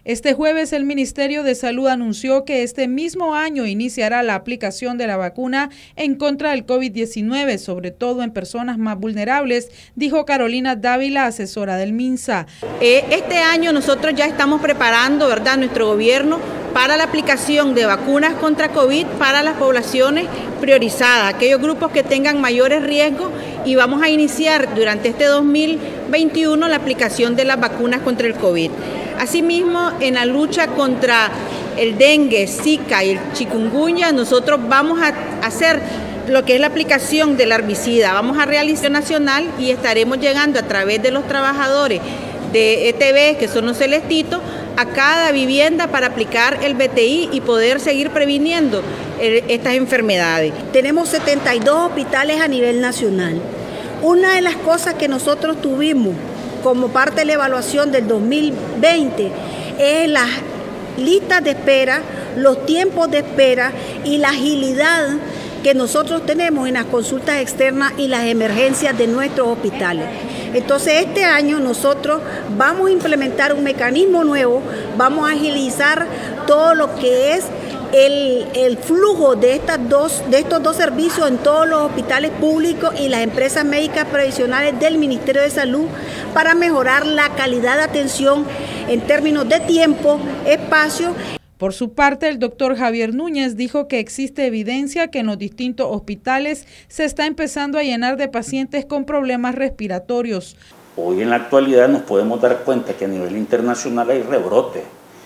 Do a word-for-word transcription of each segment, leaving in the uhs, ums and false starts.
Este jueves el Ministerio de Salud anunció que este mismo año iniciará la aplicación de la vacuna en contra del COVID diecinueve, sobre todo en personas más vulnerables, dijo Carolina Dávila, asesora del MINSA. Este año nosotros ya estamos preparando, ¿verdad?, nuestro gobierno para la aplicación de vacunas contra COVID para las poblaciones priorizadas, aquellos grupos que tengan mayores riesgos, y vamos a iniciar durante este dos mil veintiuno la aplicación de las vacunas contra el COVID. Asimismo, en la lucha contra el dengue, Zika y el chikungunya, nosotros vamos a hacer lo que es la aplicación del herbicida. Vamos a realizar nacional y estaremos llegando a través de los trabajadores de E T B, que son los celestitos, a cada vivienda para aplicar el B T I y poder seguir previniendo estas enfermedades. Tenemos setenta y dos hospitales a nivel nacional. Una de las cosas que nosotros tuvimos como parte de la evaluación del dos mil veinte es las listas de espera, los tiempos de espera y la agilidad que nosotros tenemos en las consultas externas y las emergencias de nuestros hospitales. Entonces este año nosotros vamos a implementar un mecanismo nuevo, vamos a agilizar todo lo que es el, el flujo de, estas dos, de estos dos servicios en todos los hospitales públicos y las empresas médicas previsionales del Ministerio de Salud para mejorar la calidad de atención en términos de tiempo, espacio. Por su parte, el doctor Javier Núñez dijo que existe evidencia que en los distintos hospitales se está empezando a llenar de pacientes con problemas respiratorios. Hoy en la actualidad nos podemos dar cuenta que a nivel internacional hay rebrote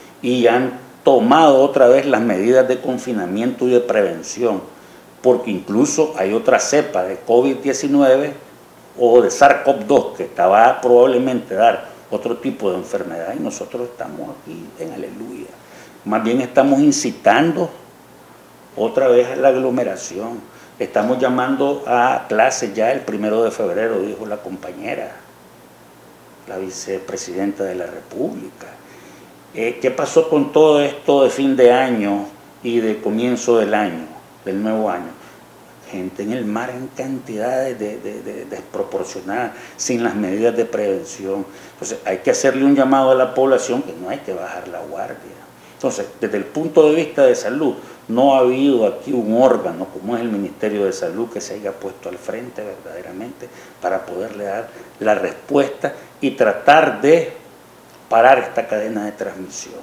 y han tomado otra vez las medidas de confinamiento y de prevención, porque incluso hay otra cepa de COVID diecinueve o de SARS-CoV dos que va probablemente a dar otro tipo de enfermedad y nosotros estamos aquí en aleluya. Más bien estamos incitando otra vez a la aglomeración. Estamos llamando a clases ya el primero de febrero, dijo la compañera, la vicepresidenta de la República. Eh, ¿Qué pasó con todo esto de fin de año y de comienzo del año, del nuevo año? Gente en el mar en cantidades de, de, de, desproporcionadas, sin las medidas de prevención. Entonces hay que hacerle un llamado a la población que no hay que bajar la guardia. Entonces, desde el punto de vista de salud, no ha habido aquí un órgano como es el Ministerio de Salud que se haya puesto al frente verdaderamente para poderle dar la respuesta y tratar de parar esta cadena de transmisión.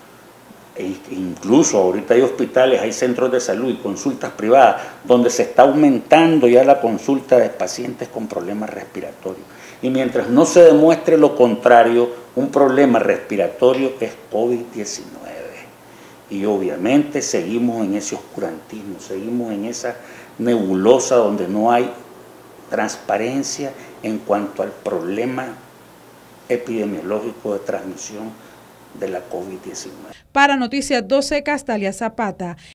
E incluso ahorita hay hospitales, hay centros de salud y consultas privadas donde se está aumentando ya la consulta de pacientes con problemas respiratorios. Y mientras no se demuestre lo contrario, un problema respiratorio es COVID diecinueve. Y obviamente seguimos en ese oscurantismo, seguimos en esa nebulosa donde no hay transparencia en cuanto al problema epidemiológico de transmisión de la COVID diecinueve. Para Noticias doce, Castalia Zapata.